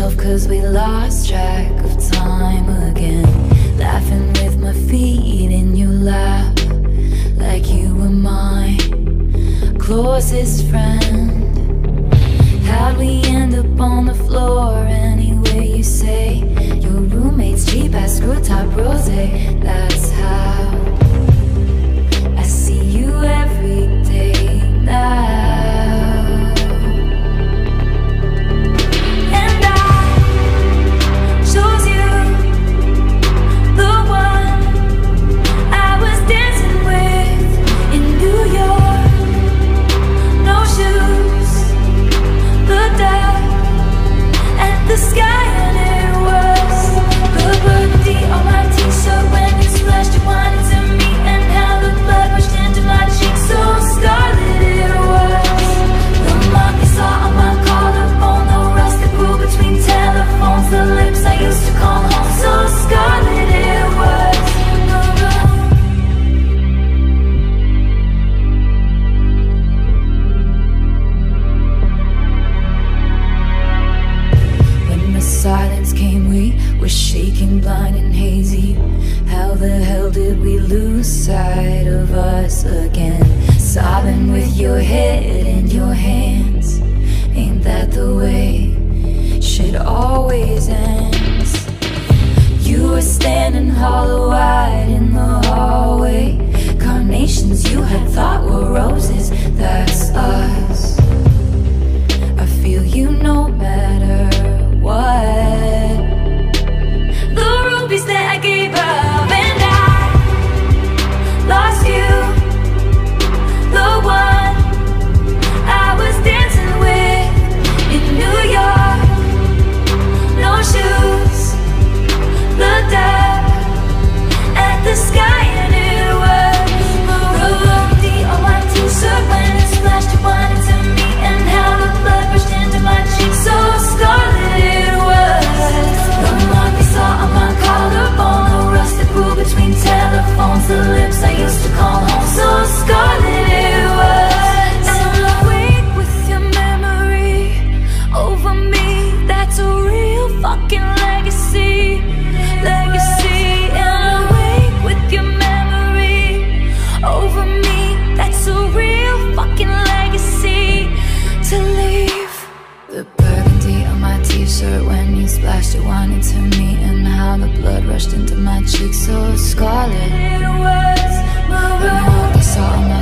yourself, 'cause we lost track of time again. Laughing with my feet in your lap, like you were my closest friend. How'd we end up on the floor anyway? You say your roommate's cheap ass screw top rosé. That's how I see you every day now. And I chose you, the one I was dancing with in New York. No shoes, looked up at the sky and it was the burgundy on my t-shirt when you splashed your wine into me, and how the blood rushed into my cheeks. So scarlet it was. The mark you saw on my collarbone, the rust that grew between telephones, the lips I used to call home. So scarlet it was. When the silence came, we were shaking, blind and hazy. How the hell did we lose sight of us again? Sobbing with your head in your hands. Ain't that the way shit always ends? You were standing hollow-eyed in the hallway. Carnations you had thought were roses, that's us. I feel you no matter what. The rubies that I gave up, and I lost you, the one I was dancing with in New York. No shoes, looked up at the sky and it was burgundy on my t-shirt when it splashed your wine into me, and how the blood rushed into my cheeks. So scarlet it was. The mark you saw on my collarbone, the rust that grew between telephones, the lips I used to call home. So scarlet it was. And I'm awake with your memory over me. That's a real fucking legacy, legacy. And I'm awake with your memory over me. That's a real fucking legacy to leave. The burgundy on my t-shirt when you splashed your wine into me, and how the blood rushed into my cheeks. So scarlet it was. Maroon. I saw my